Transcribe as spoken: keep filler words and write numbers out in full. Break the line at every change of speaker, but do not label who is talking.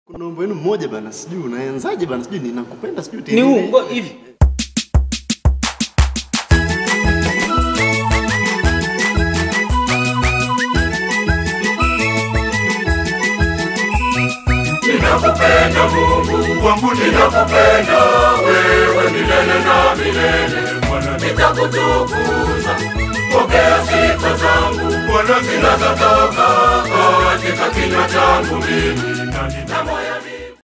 Kuna wimbo wenu mmoja bana, sijui unaanzaje bana, sijui ninakupenda sijui
tini. Ni huu hivi.
Ninakupenda Mungu wangu, ninakupenda wewe milele na milele. Bwana nitakutukuza, pokea sifa zangu Bwana zinazotoka katika kinywa changu mimi na moyo